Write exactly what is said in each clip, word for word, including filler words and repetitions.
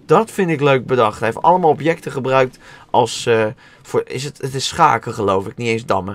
Dat vind ik leuk bedacht. Hij heeft allemaal objecten gebruikt als... Uh, voor, is het, het is schaken geloof ik, niet eens dammen.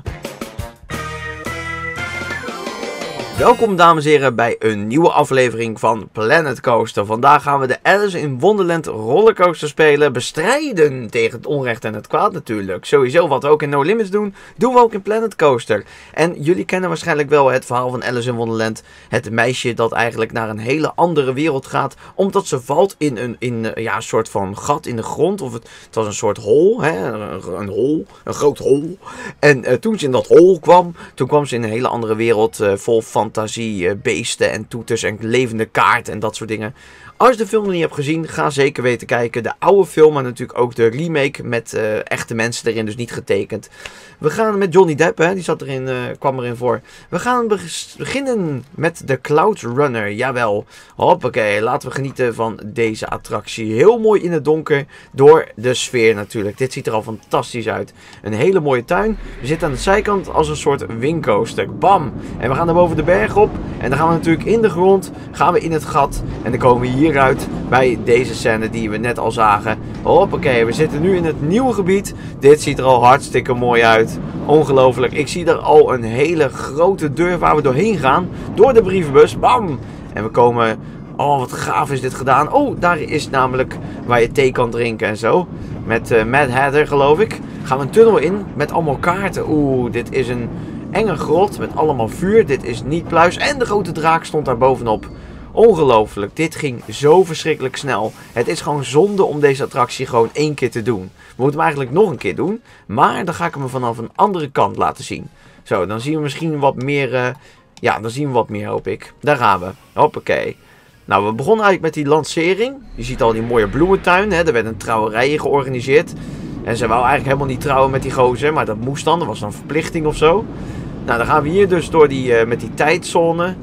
Welkom dames en heren bij een nieuwe aflevering van Planet Coaster. Vandaag gaan we de Alice in Wonderland rollercoaster spelen. Bestrijden tegen het onrecht en het kwaad natuurlijk. Sowieso wat we ook in No Limits doen, doen we ook in Planet Coaster. En jullie kennen waarschijnlijk wel het verhaal van Alice in Wonderland. Het meisje dat eigenlijk naar een hele andere wereld gaat. Omdat ze valt in een, in, ja, een soort van gat in de grond. Of het, het was een soort hol. Hè? Een, een hol. Een groot hol. En uh, toen ze in dat hol kwam. Toen kwam ze in een hele andere wereld uh, vol van fantasie, beesten en toeters en levende kaarten en dat soort dingen. Als je de film nog niet hebt gezien, ga zeker weten kijken. De oude film, maar natuurlijk ook de remake met uh, echte mensen erin, dus niet getekend. We gaan met Johnny Depp, hè, die zat erin, uh, kwam erin voor. We gaan be beginnen met de Cloud Runner, jawel. Hoppakee, laten we genieten van deze attractie. Heel mooi in het donker, door de sfeer natuurlijk. Dit ziet er al fantastisch uit. Een hele mooie tuin. We zitten aan de zijkant als een soort wingcoaster. Bam! En we gaan er boven de berg op. En dan gaan we natuurlijk in de grond, gaan we in het gat. En dan komen we hieruit bij deze scène die we net al zagen. Hoppakee, we zitten nu in het nieuwe gebied. Dit ziet er al hartstikke mooi uit. Ongelooflijk. Ik zie er al een hele grote deur waar we doorheen gaan. Door de brievenbus. Bam! En we komen... Oh, wat gaaf is dit gedaan. Oh, daar is namelijk waar je thee kan drinken en zo. Met uh, Mad Hatter, geloof ik. Gaan we een tunnel in met allemaal kaarten. Oeh, dit is een enge grot met allemaal vuur. Dit is niet pluis. En de grote draak stond daar bovenop. Ongelooflijk. Dit ging zo verschrikkelijk snel. Het is gewoon zonde om deze attractie gewoon één keer te doen. We moeten hem eigenlijk nog een keer doen. Maar dan ga ik hem vanaf een andere kant laten zien. Zo, dan zien we misschien wat meer... Uh, ja, dan zien we wat meer, hoop ik. Daar gaan we. Hoppakee. Nou, we begonnen eigenlijk met die lancering. Je ziet al die mooie bloementuin. Hè? Er werd een trouwerij georganiseerd. En ze wou eigenlijk helemaal niet trouwen met die gozer. Maar dat moest dan. Dat was dan een verplichting of zo. Nou, dan gaan we hier dus door die, uh, met die tijdzone.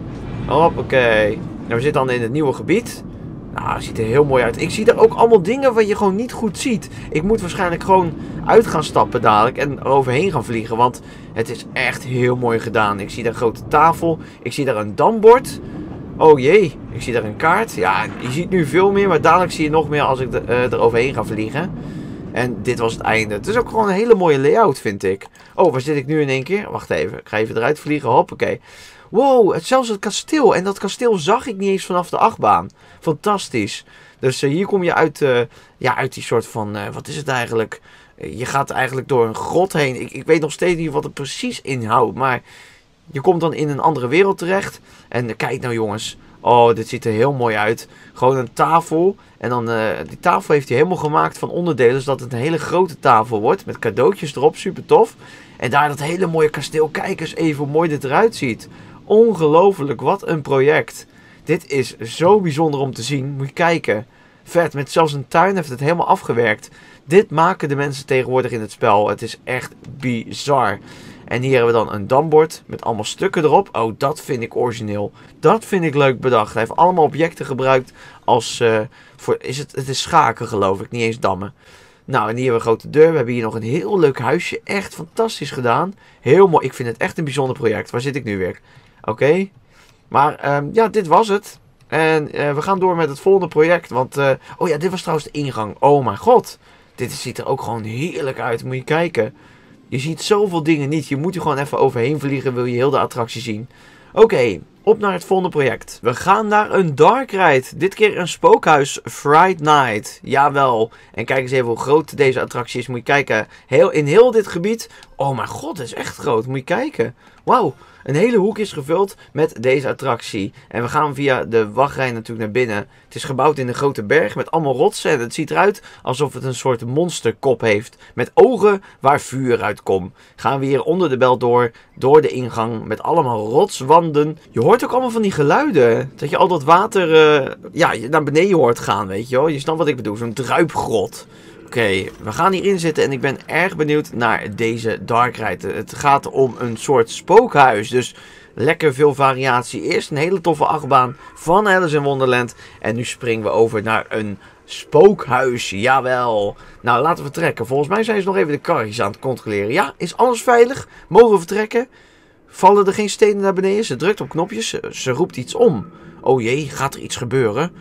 Hoppakee. Nou, we zitten dan in het nieuwe gebied. Nou, het ziet er heel mooi uit. Ik zie er ook allemaal dingen wat je gewoon niet goed ziet. Ik moet waarschijnlijk gewoon uit gaan stappen dadelijk en er overheen gaan vliegen. Want het is echt heel mooi gedaan. Ik zie daar een grote tafel. Ik zie daar een dambord. Oh jee, ik zie daar een kaart. Ja, je ziet nu veel meer, maar dadelijk zie je nog meer als ik de, uh, er overheen ga vliegen. En dit was het einde. Het is ook gewoon een hele mooie layout, vind ik. Oh, waar zit ik nu in één keer? Wacht even, ik ga even eruit vliegen. Hoppakee. Wow, het, zelfs het kasteel. En dat kasteel zag ik niet eens vanaf de achtbaan. Fantastisch. Dus uh, hier kom je uit, uh, ja, uit die soort van... Uh, wat is het eigenlijk? Uh, je gaat eigenlijk door een grot heen. Ik, ik weet nog steeds niet wat het precies inhoudt. Maar je komt dan in een andere wereld terecht. En uh, kijk nou jongens. Oh, dit ziet er heel mooi uit. Gewoon een tafel. En dan, uh, die tafel heeft hij helemaal gemaakt van onderdelen. Zodat het een hele grote tafel wordt. Met cadeautjes erop. Super tof. En daar dat hele mooie kasteel. Kijk eens even hoe mooi dit eruit ziet. Ongelooflijk, wat een project. Dit is zo bijzonder om te zien. Moet je kijken. Vet, met zelfs een tuin heeft het helemaal afgewerkt. Dit maken de mensen tegenwoordig in het spel. Het is echt bizar. En hier hebben we dan een dambord met allemaal stukken erop. Oh, dat vind ik origineel. Dat vind ik leuk bedacht. Hij heeft allemaal objecten gebruikt als... Uh, voor, is het, het is schaken geloof ik, niet eens dammen. Nou, en hier hebben we een grote deur. We hebben hier nog een heel leuk huisje. Echt fantastisch gedaan. Heel mooi. Ik vind het echt een bijzonder project. Waar zit ik nu weer? Oké. Okay. Maar um, ja, dit was het. En uh, we gaan door met het volgende project. Want, uh, oh ja, dit was trouwens de ingang. Oh mijn god. Dit ziet er ook gewoon heerlijk uit. Moet je kijken. Je ziet zoveel dingen niet. Je moet er gewoon even overheen vliegen. Wil je heel de attractie zien. Oké, okay, op naar het volgende project. We gaan naar een dark ride. Dit keer een spookhuis Fright Night. Jawel. En kijk eens even hoe groot deze attractie is. Moet je kijken. Heel, in heel dit gebied. Oh mijn god, het is echt groot. Moet je kijken. Wauw. Een hele hoek is gevuld met deze attractie. En we gaan via de wachtrij natuurlijk naar binnen. Het is gebouwd in een grote berg met allemaal rotsen. En het ziet eruit alsof het een soort monsterkop heeft. Met ogen waar vuur uitkomt. Gaan we hier onder de bel door. Door de ingang met allemaal rotswanden. Je hoort ook allemaal van die geluiden. Dat je al dat water uh, ja, naar beneden hoort gaan, weet je wel. Je snapt wat ik bedoel. Zo'n druipgrot. Oké, okay, we gaan hierin zitten en ik ben erg benieuwd naar deze dark ride. Het gaat om een soort spookhuis, dus lekker veel variatie. Eerst een hele toffe achtbaan van Alice in Wonderland en nu springen we over naar een spookhuis. Jawel. Nou, laten we vertrekken. Volgens mij zijn ze nog even de karretjes aan het controleren. Ja, is alles veilig? Mogen we vertrekken? Vallen er geen stenen naar beneden? Ze drukt op knopjes, ze, ze roept iets om. Oh jee, gaat er iets gebeuren?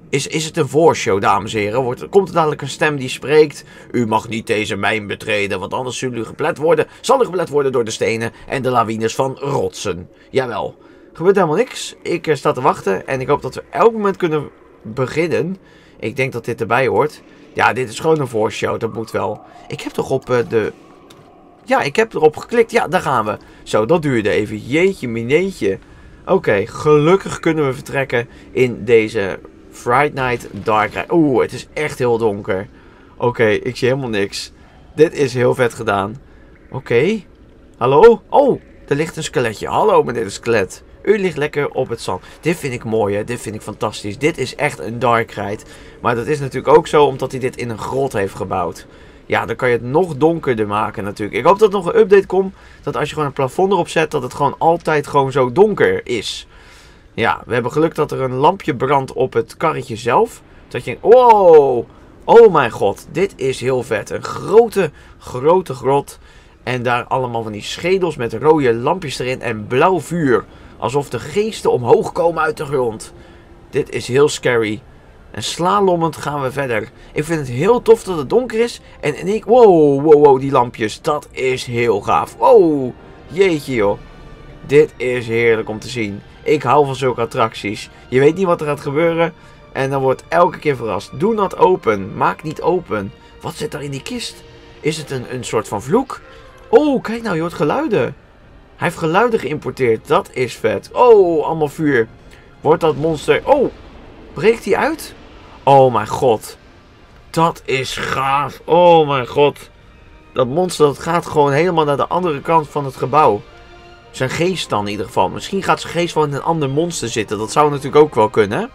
Is, is het een voorshow, dames en heren? Wordt, komt er dadelijk een stem die spreekt? U mag niet deze mijn betreden, want anders zullen u geplet worden. Zal u geplet worden door de stenen en de lawines van rotsen. Jawel. Gebeurt helemaal niks. Ik uh, sta te wachten en ik hoop dat we elk moment kunnen beginnen. Ik denk dat dit erbij hoort. Ja, dit is gewoon een voorshow, dat moet wel. Ik heb toch op uh, de... Ja, ik heb erop geklikt. Ja, daar gaan we. Zo, dat duurde even. Jeetje, mineetje. Oké, okay, gelukkig kunnen we vertrekken in deze Fright Night Dark Ride. Oeh, het is echt heel donker. Oké, okay, ik zie helemaal niks. Dit is heel vet gedaan. Oké. Okay. Hallo? Oh, er ligt een skeletje. Hallo, meneer de skelet. U ligt lekker op het zand. Dit vind ik mooi, hè. Dit vind ik fantastisch. Dit is echt een Dark Ride. Maar dat is natuurlijk ook zo omdat hij dit in een grot heeft gebouwd. Ja, dan kan je het nog donkerder maken natuurlijk. Ik hoop dat er nog een update komt. Dat als je gewoon een plafond erop zet, dat het gewoon altijd gewoon zo donker is. Ja, we hebben geluk dat er een lampje brandt op het karretje zelf. Dat je denkt, wow, oh mijn god, dit is heel vet. Een grote, grote grot. En daar allemaal van die schedels met rode lampjes erin en blauw vuur. Alsof de geesten omhoog komen uit de grond. Dit is heel scary. En slalommend gaan we verder. Ik vind het heel tof dat het donker is. En, en ik... Wow, wow, wow, die lampjes. Dat is heel gaaf. Wow, jeetje joh. Dit is heerlijk om te zien. Ik hou van zulke attracties. Je weet niet wat er gaat gebeuren. En dan wordt elke keer verrast. Doe not open. Maak niet open. Wat zit daar in die kist? Is het een, een soort van vloek? Oh, kijk nou, je hoort geluiden. Hij heeft geluiden geïmporteerd. Dat is vet. Oh, allemaal vuur. Wordt dat monster... Oh, breekt hij uit? Oh mijn god. Dat is gaaf. Oh mijn god. Dat monster dat gaat gewoon helemaal naar de andere kant van het gebouw. Zijn geest dan in ieder geval. Misschien gaat zijn geest wel in een ander monster zitten. Dat zou natuurlijk ook wel kunnen.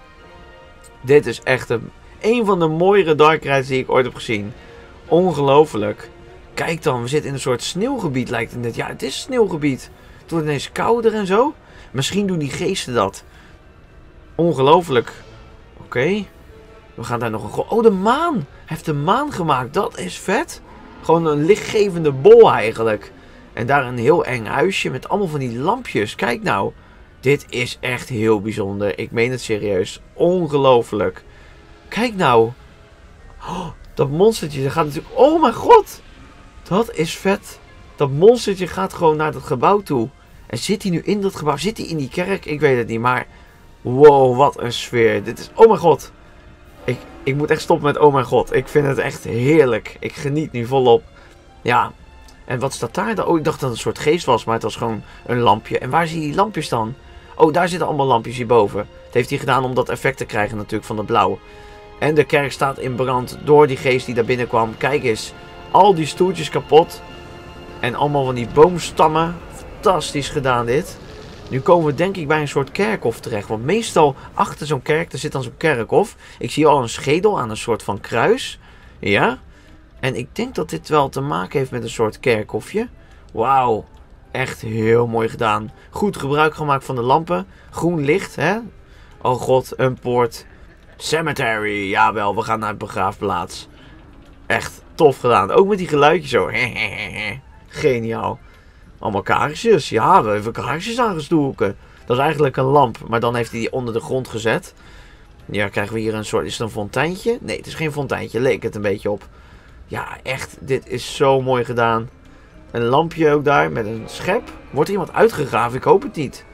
Dit is echt een, een van de mooiere Dark Rides die ik ooit heb gezien. Ongelooflijk. Kijk dan, we zitten in een soort sneeuwgebied lijkt het net. Ja, het is een sneeuwgebied. Het wordt ineens kouder en zo. Misschien doen die geesten dat. Ongelooflijk. Oké. Okay. We gaan daar nog een... Oh, de maan. Hij heeft de maan gemaakt. Dat is vet. Gewoon een lichtgevende bol eigenlijk. En daar een heel eng huisje met allemaal van die lampjes. Kijk nou. Dit is echt heel bijzonder. Ik meen het serieus. Ongelooflijk. Kijk nou. Oh, dat monstertje dat gaat natuurlijk... Oh mijn god. Dat is vet. Dat monstertje gaat gewoon naar dat gebouw toe. En zit hij nu in dat gebouw? Zit hij in die kerk? Ik weet het niet. Maar... Wow, wat een sfeer. Dit is... Oh mijn god. Ik, ik moet echt stoppen met oh mijn god. Ik vind het echt heerlijk. Ik geniet nu volop. Ja. En wat staat daar dan? Oh, ik dacht dat het een soort geest was. Maar het was gewoon een lampje. En waar zie je die lampjes dan? Oh, daar zitten allemaal lampjes hierboven. Dat heeft hij gedaan om dat effect te krijgen natuurlijk van de blauw. En de kerk staat in brand door die geest die daar binnenkwam. Kijk eens. Al die stoeltjes kapot. En allemaal van die boomstammen. Fantastisch gedaan dit. Nu komen we denk ik bij een soort kerkhof terecht. Want meestal achter zo'n kerk, er zit dan zo'n kerkhof. Ik zie al een schedel aan een soort van kruis. Ja. En ik denk dat dit wel te maken heeft met een soort kerkhofje. Wauw. Echt heel mooi gedaan. Goed gebruik gemaakt van de lampen. Groen licht, hè. Oh god, een poort. Cemetery. Jawel, we gaan naar het begraafplaats. Echt tof gedaan. Ook met die geluidjes zo. Geniaal. Allemaal kaarsjes. Ja, we hebben kaarsjes aangestoken. Dat is eigenlijk een lamp. Maar dan heeft hij die onder de grond gezet. Ja, krijgen we hier een soort... Is het een fonteintje? Nee, het is geen fonteintje. Leek het een beetje op. Ja, echt. Dit is zo mooi gedaan. Een lampje ook daar met een schep. Wordt er iemand uitgegraven? Ik hoop het niet.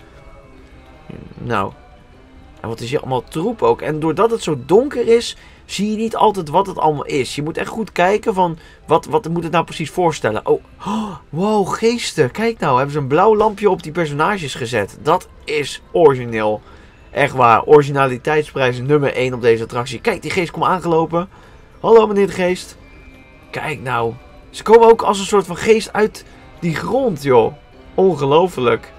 Nou. En wat is hier allemaal troep ook. En doordat het zo donker is... Zie je niet altijd wat het allemaal is. Je moet echt goed kijken van... Wat, wat moet het nou precies voorstellen? Oh, oh, wow, geesten. Kijk nou, hebben ze een blauw lampje op die personages gezet. Dat is origineel. Echt waar. Originaliteitsprijs nummer één op deze attractie. Kijk, die geest komt aangelopen. Hallo meneer de geest. Kijk nou. Ze komen ook als een soort van geest uit die grond, joh. Ongelooflijk.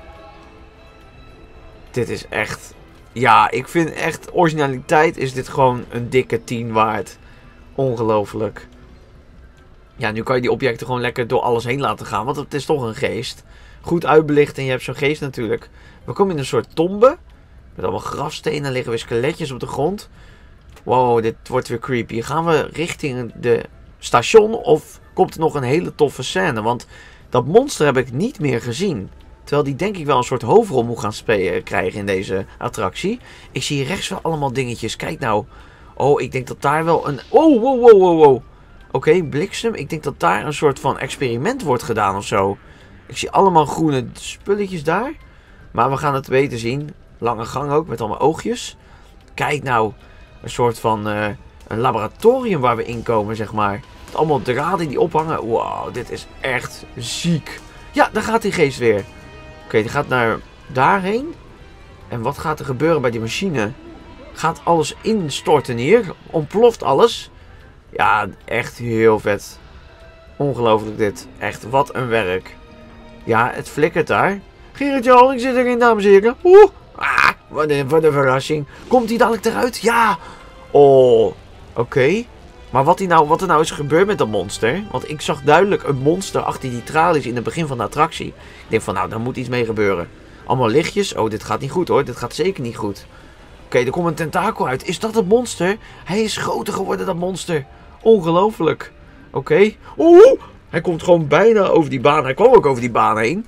Dit is echt... Ja, ik vind echt originaliteit is dit gewoon een dikke tien waard. Ongelooflijk. Ja, nu kan je die objecten gewoon lekker door alles heen laten gaan. Want het is toch een geest. Goed uitbelicht en je hebt zo'n geest natuurlijk. We komen in een soort tombe. Met allemaal grafstenen. Liggen weer skeletjes op de grond. Wow, dit wordt weer creepy. Gaan we richting de station of komt er nog een hele toffe scène? Want dat monster heb ik niet meer gezien. Terwijl die denk ik wel een soort hoofdrol moet gaan spelen, krijgen in deze attractie. Ik zie hier rechts wel allemaal dingetjes. Kijk nou. Oh, ik denk dat daar wel een... Oh, wow, wow, wow, wow. Oké, okay, bliksem. Ik denk dat daar een soort van experiment wordt gedaan of zo. Ik zie allemaal groene spulletjes daar. Maar we gaan het weten zien. Lange gang ook, met allemaal oogjes. Kijk nou, een soort van uh, een laboratorium waar we in komen, zeg maar. Met allemaal draden die ophangen. Wow, dit is echt ziek. Ja, daar gaat die geest weer. Oké, okay, die gaat naar daarheen. En wat gaat er gebeuren bij die machine? Gaat alles instorten hier? Ontploft alles? Ja, echt heel vet. Ongelooflijk dit. Echt, wat een werk. Ja, het flikkert daar. Gerrit-Jan, ik zit erin, dames en heren. Oeh, ah, wat een, wat een verrassing. Komt hij dadelijk eruit? Ja. Oh, oké. Okay. Maar wat, nou, wat er nou is gebeurd met dat monster. Want ik zag duidelijk een monster achter die tralies in het begin van de attractie. Ik denk van, nou, daar moet iets mee gebeuren. Allemaal lichtjes. Oh, dit gaat niet goed hoor. Dit gaat zeker niet goed. Oké, okay, er komt een tentakel uit. Is dat het monster? Hij is groter geworden, dat monster. Ongelooflijk. Oké. Okay. Oeh, hij komt gewoon bijna over die baan. Hij kwam ook over die baan heen.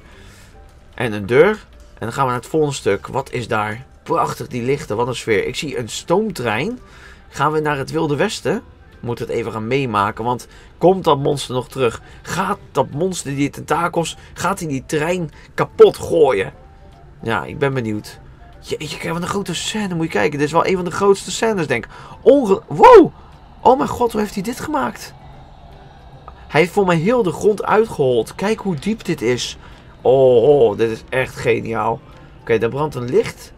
En een deur. En dan gaan we naar het volgende stuk. Wat is daar? Prachtig, die lichten. Wat een sfeer. Ik zie een stoomtrein. Gaan we naar het Wilde Westen? We moeten het even gaan meemaken. Want komt dat monster nog terug? Gaat dat monster, die tentakels, gaat hij die trein kapot gooien? Ja, ik ben benieuwd. Jeetje, kijk, wat een grote scène. Moet je kijken. Dit is wel een van de grootste scènes, denk ik. Onge... Wow! Oh mijn god, hoe heeft hij dit gemaakt? Hij heeft voor mij heel de grond uitgehold. Kijk hoe diep dit is. Oh, oh, dit is echt geniaal. Oké, okay, daar brandt een licht.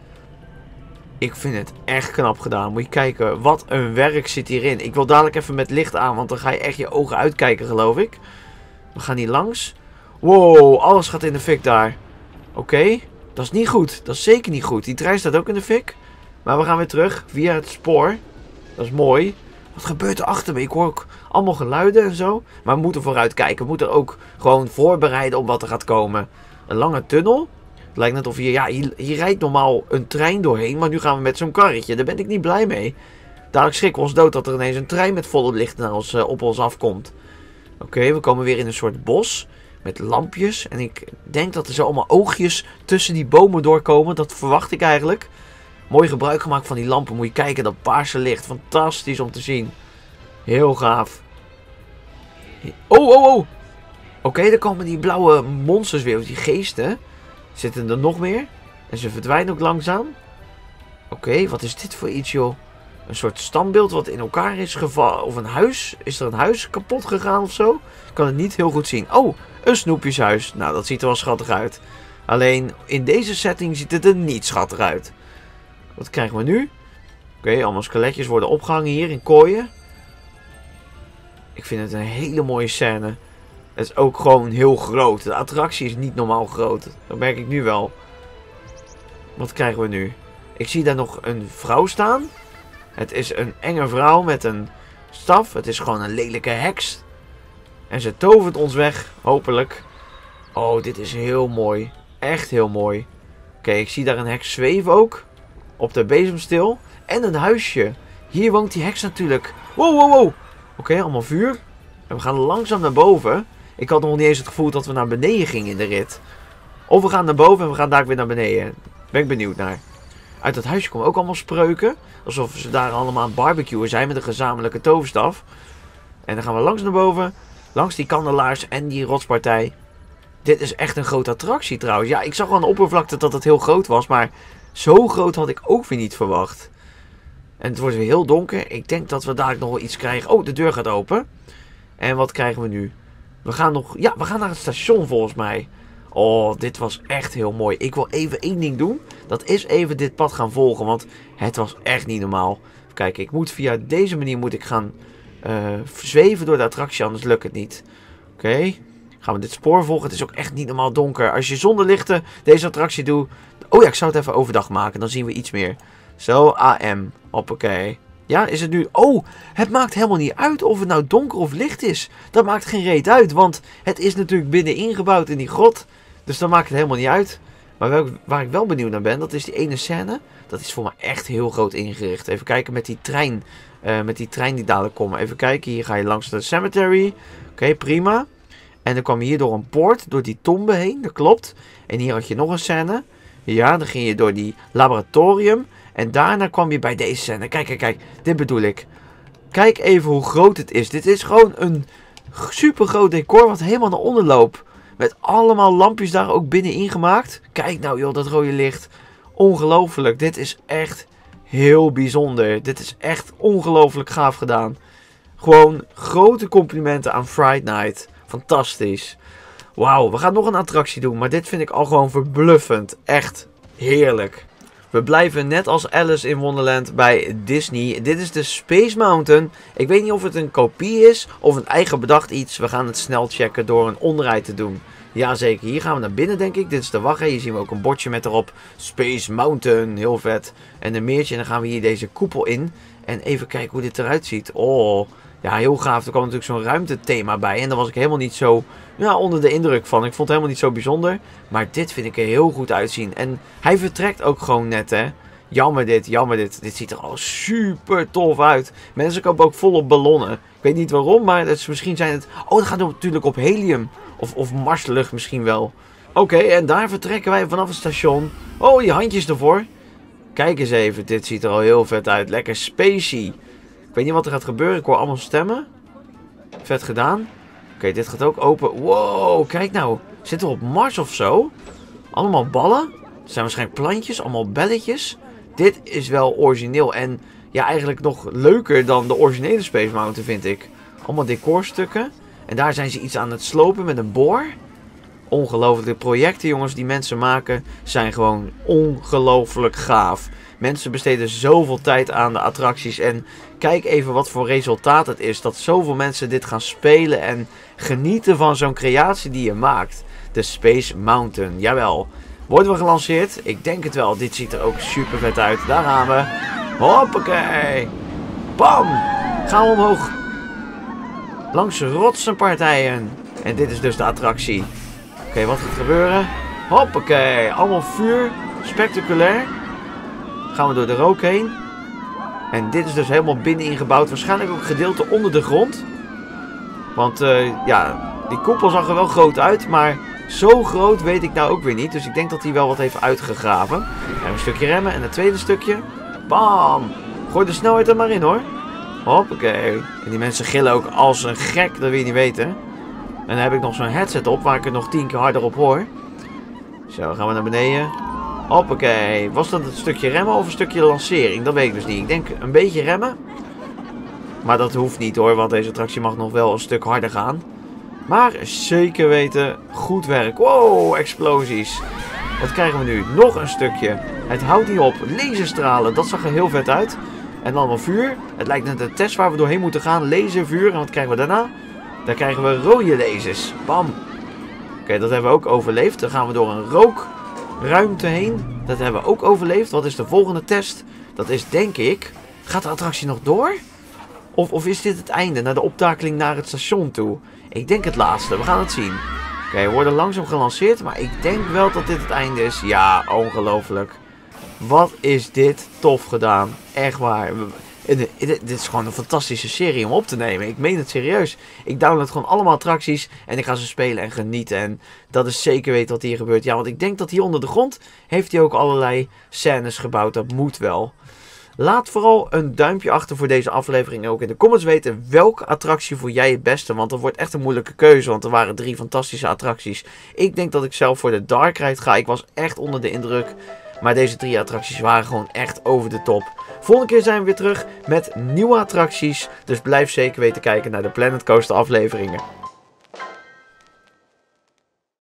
Ik vind het echt knap gedaan. Moet je kijken, wat een werk zit hierin. Ik wil dadelijk even met licht aan, want dan ga je echt je ogen uitkijken, geloof ik. We gaan hier langs. Wow, alles gaat in de fik daar. Oké, okay, dat is niet goed. Dat is zeker niet goed. Die trein staat ook in de fik. Maar we gaan weer terug via het spoor. Dat is mooi. Wat gebeurt er achter me? Ik hoor ook allemaal geluiden en zo. Maar we moeten vooruit kijken. We moeten ook gewoon voorbereiden op wat er gaat komen. Een lange tunnel. Het lijkt net of hier... Ja, hier, hier rijdt normaal een trein doorheen. Maar nu gaan we met zo'n karretje. Daar ben ik niet blij mee. Dadelijk schrikken we ons dood dat er ineens een trein met volle licht naar ons, uh, op ons afkomt. Oké, okay, we komen weer in een soort bos. Met lampjes. En ik denk dat er zo allemaal oogjes tussen die bomen doorkomen. Dat verwacht ik eigenlijk. Mooi gebruik gemaakt van die lampen. Moet je kijken, dat paarse licht. Fantastisch om te zien. Heel gaaf. Oh, oh, oh. Oké, okay, dan komen die blauwe monsters weer. Die geesten. Zitten er nog meer. En ze verdwijnen ook langzaam. Oké, okay, wat is dit voor iets, joh? Een soort standbeeld wat in elkaar is gevallen. Of een huis. Is er een huis kapot gegaan of zo? Ik kan het niet heel goed zien. Oh, een snoepjeshuis. Nou, dat ziet er wel schattig uit. Alleen, in deze setting ziet het er niet schattig uit. Wat krijgen we nu? Oké, okay, allemaal skeletjes worden opgehangen hier in kooien. Ik vind het een hele mooie scène. Het is ook gewoon heel groot. De attractie is niet normaal groot. Dat merk ik nu wel. Wat krijgen we nu? Ik zie daar nog een vrouw staan. Het is een enge vrouw met een staf. Het is gewoon een lelijke heks. En ze tovert ons weg, hopelijk. Oh, dit is heel mooi. Echt heel mooi. Oké, okay, ik zie daar een heks zweven ook. Op de bezemstil. En een huisje. Hier woont die heks natuurlijk. Wow, wow, wow. Oké, okay, allemaal vuur. En we gaan langzaam naar boven. Ik had nog niet eens het gevoel dat we naar beneden gingen in de rit. Of we gaan naar boven en we gaan daar weer naar beneden. Ben ik benieuwd naar. Uit dat huisje komen ook allemaal spreuken. Alsof ze daar allemaal aan het barbecuen zijn met een gezamenlijke toverstaf. En dan gaan we langs naar boven. Langs die kandelaars en die rotspartij. Dit is echt een grote attractie trouwens. Ja, ik zag aan de oppervlakte dat het heel groot was. Maar zo groot had ik ook weer niet verwacht. En het wordt weer heel donker. Ik denk dat we dadelijk nog wel iets krijgen. Oh, de deur gaat open. En wat krijgen we nu? We gaan nog... Ja, we gaan naar het station volgens mij. Oh, dit was echt heel mooi. Ik wil even één ding doen. Dat is even dit pad gaan volgen. Want het was echt niet normaal. Kijk, ik moet via deze manier moet ik gaan uh, zweven door de attractie. Anders lukt het niet. Oké. Okay. Gaan we dit spoor volgen. Het is ook echt niet normaal donker. Als je zonder lichten deze attractie doet... Oh ja, ik zou het even overdag maken. Dan zien we iets meer. Zo, A M. Hoppakee. Ja, is het nu... Oh, het maakt helemaal niet uit of het nou donker of licht is. Dat maakt geen reet uit, want het is natuurlijk binnen ingebouwd in die grot. Dus dan maakt het helemaal niet uit. Maar wel, waar ik wel benieuwd naar ben, dat is die ene scène. Dat is voor mij echt heel groot ingericht. Even kijken met die trein. Uh, met die trein die dadelijk komt. Even kijken, hier ga je langs de cemetery. Oké, okay, prima. En dan kwam je hier door een poort, door die tombe heen, dat klopt. En hier had je nog een scène. Ja, dan ging je door die laboratorium. En daarna kwam je bij deze scène. Kijk, kijk, kijk. Dit bedoel ik. Kijk even hoe groot het is. Dit is gewoon een super groot decor wat helemaal naar onder loopt. Met allemaal lampjes daar ook binnenin gemaakt. Kijk nou joh, dat rode licht. Ongelooflijk. Dit is echt heel bijzonder. Dit is echt ongelooflijk gaaf gedaan. Gewoon grote complimenten aan Fright Night. Fantastisch. Wauw, we gaan nog een attractie doen. Maar dit vind ik al gewoon verbluffend. Echt heerlijk. We blijven net als Alice in Wonderland bij Disney. Dit is de Space Mountain. Ik weet niet of het een kopie is of een eigen bedacht iets. We gaan het snel checken door een omrijd te doen. Jazeker, hier gaan we naar binnen denk ik. Dit is de wachtrij. Hier zien we ook een bordje met erop Space Mountain. Heel vet. En een meertje. En dan gaan we hier deze koepel in. En even kijken hoe dit eruit ziet. Oh, ja heel gaaf. Er kwam natuurlijk zo'n ruimtethema bij. En daar was ik helemaal niet zo ja, onder de indruk van. Ik vond het helemaal niet zo bijzonder. Maar dit vind ik er heel goed uitzien. En hij vertrekt ook gewoon net hè. Jammer dit, jammer dit. Dit ziet er al super tof uit. Mensen kopen ook volop ballonnen. Ik weet niet waarom, maar het is, misschien zijn het... Oh, dat gaat natuurlijk op helium. Of, of marslucht misschien wel. Oké, okay, en daar vertrekken wij vanaf het station. Oh, die handjes ervoor. Kijk eens even, dit ziet er al heel vet uit. Lekker spacey. Ik weet niet wat er gaat gebeuren. Ik hoor allemaal stemmen. Vet gedaan. Oké, okay, dit gaat ook open. Wow, kijk nou. Zitten we op Mars of zo? Allemaal ballen. Het zijn waarschijnlijk plantjes, allemaal belletjes. Dit is wel origineel. En ja, eigenlijk nog leuker dan de originele Space Mountain vind ik. Allemaal decorstukken. En daar zijn ze iets aan het slopen met een boor. Ongelooflijk. De projecten, jongens, die mensen maken, zijn gewoon ongelooflijk gaaf. Mensen besteden zoveel tijd aan de attracties. En kijk even wat voor resultaat het is. Dat zoveel mensen dit gaan spelen en genieten van zo'n creatie die je maakt. De Space Mountain. Jawel. Worden we gelanceerd? Ik denk het wel. Dit ziet er ook super vet uit. Daar gaan we. Hoppakee. Bam. Gaan we omhoog. Langs rotsenpartijen. En dit is dus de attractie. Oké, okay, wat gaat er gebeuren? Hoppakee. Allemaal vuur. Spectaculair. Gaan we door de rook heen. En dit is dus helemaal binnenin gebouwd. Waarschijnlijk ook gedeelte onder de grond. Want uh, ja, die koepel zag er wel groot uit. Maar zo groot weet ik nou ook weer niet. Dus ik denk dat hij wel wat heeft uitgegraven. Even een stukje remmen. En het tweede stukje. Bam. Gooi de snelheid er maar in hoor. Hoppakee. En die mensen gillen ook als een gek. Dat wil je niet weten. En dan heb ik nog zo'n headset op. Waar ik het nog tien keer harder op hoor. Zo, gaan we naar beneden. Hoppakee. Was dat een stukje remmen of een stukje lancering? Dat weet ik dus niet. Ik denk een beetje remmen. Maar dat hoeft niet hoor. Want deze attractie mag nog wel een stuk harder gaan. Maar zeker weten. Goed werk. Wow, explosies. Wat krijgen we nu? Nog een stukje. Het houdt niet op. Laserstralen. Dat zag er heel vet uit. En allemaal vuur. Het lijkt net een test waar we doorheen moeten gaan. Laservuur. En wat krijgen we daarna? Daar krijgen we rode lasers. Bam. Oké, okay, dat hebben we ook overleefd. Dan gaan we door een rookruimte heen. Dat hebben we ook overleefd. Wat is de volgende test? Dat is denk ik... Gaat de attractie nog door? Of, of is dit het einde? Naar de optakeling naar het station toe? Ik denk het laatste. We gaan het zien. Oké, okay, we worden langzaam gelanceerd. Maar ik denk wel dat dit het einde is. Ja, ongelooflijk. Wat is dit tof gedaan. Echt waar. Dit is gewoon een fantastische serie om op te nemen. Ik meen het serieus. Ik download gewoon allemaal attracties. En ik ga ze spelen en genieten. En dat is zeker weten wat hier gebeurt. Ja, want ik denk dat hier onder de grond heeft hij ook allerlei scènes gebouwd. Dat moet wel. Laat vooral een duimpje achter voor deze aflevering. En ook in de comments weten welke attractie vond jij het beste. Want dat wordt echt een moeilijke keuze. Want er waren drie fantastische attracties. Ik denk dat ik zelf voor de Dark Ride ga. Ik was echt onder de indruk. Maar deze drie attracties waren gewoon echt over de top. Volgende keer zijn we weer terug met nieuwe attracties. Dus blijf zeker weten kijken naar de Planet Coaster afleveringen.